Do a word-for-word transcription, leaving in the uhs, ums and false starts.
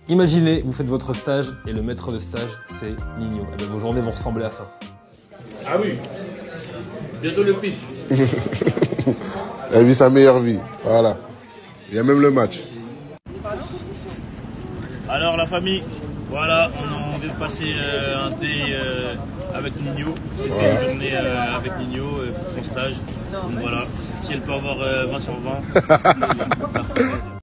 Imaginez, vous faites votre stage et le maître de stage, c'est Nino. Eh bien, vos journées vont ressembler à ça. Ah oui, bientôt le pitch. Elle vit sa meilleure vie, voilà. Il y a même le match. Alors la famille, voilà, on vient de passer euh, un day euh, avec Nino. C'était voilà. Une journée euh, avec Nino euh, pour son stage. Donc voilà, si elle peut avoir euh, vingt sur vingt.